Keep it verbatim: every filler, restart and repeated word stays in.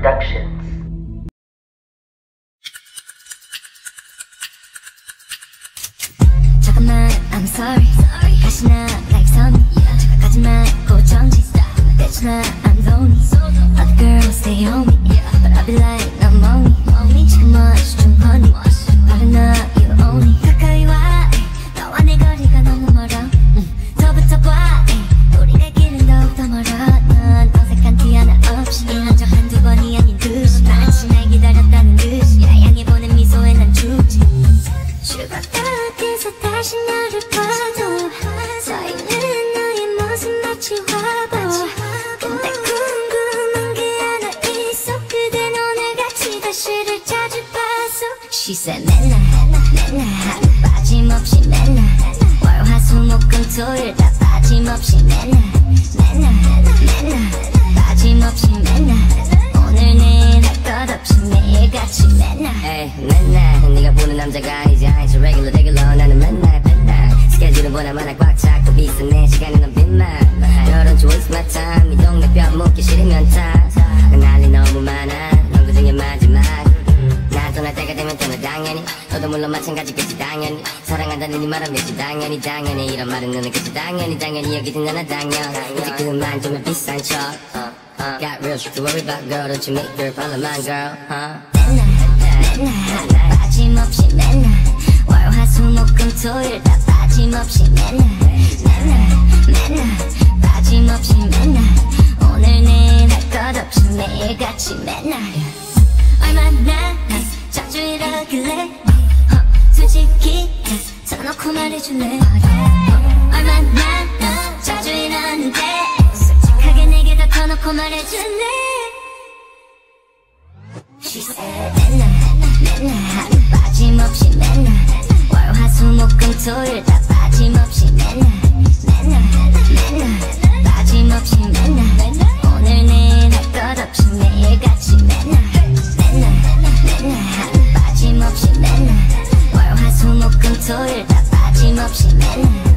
Productions. 잠깐만, I'm sorry. 가시나 like sunny. 잠깐까지만 고정지. 내주나 I'm lonely. Other girls stay on me, but I be like I'm lonely. 지금 much too honey. 바로 너 you only. 가까이 와. 너와 내 거리가 너무 멀어. 더 붙어봐. 우리의 길은 더욱더 멀어. 넌 어색한 티 하나 없이 이런 적 한두 번이 아닌 듯이 마치 날 기다렸다는 듯이 야양해 보낸 미소에 난 죽지. 죽었다 어디서 다시 너를 봐도 서있는 너의 모습 마치 화보. 근데 궁금한 게 하나 있어. 그댄 오늘같이 다시를 자주 봤어. She said 맨날 맨날 하루 빠짐없이 맨날 월화수목금토일 다 빠짐없이 맨날 맨날 맨날 빠짐없이 맨날 오늘 내일 할 것 없이 매일같이 맨날. 에이 맨날 네가 보는 남자가 아니지. I ain't regular regular 나는 맨날 맨날 스케줄은 보나마나 꽉 차고 비싸네. 시간은 넌 빈말 너런 to waste my time. 이 동네 뼈 묻기 싫으면 타. 난리 너무 많아. 넌 그중에 마지막. 난 떠날 때가 되면 떠나 당연히. 너도 물론 마찬가지겠지 당연히. 사랑한다는 이 말은 몇시 당연히 당연히 이런 말은 너는겠지 당연히 당연히 여기든 나나 당연. 이제 그만 좀 비싼 척. Uh, got real shit to worry about, girl. Don't you make your problem mine, girl, huh? 맨날 맨날 하루 빠짐없이 맨날 월화수목금토일 다 빠짐없이 맨날 맨날 맨날 빠짐없이 맨날 오늘 내일 할 것 없이 매일같이 맨날. 얼마나 자주 이러길래 어, 솔직히 써놓고 말해줄래. 얼마나 자주 이러는데 솔직하게 내게 다 터놓고 말해줄래. She said 맨날 맨날 하루 빠짐없이 맨날 월화수목금토일 다 빠짐없이 맨날 맨날 맨날 빠짐없이 맨날 오늘 내일 할 것 없이 매일같이 맨날 맨날 맨날 하루 빠짐없이 맨날 월화수목금토일 다 빠짐없이 맨날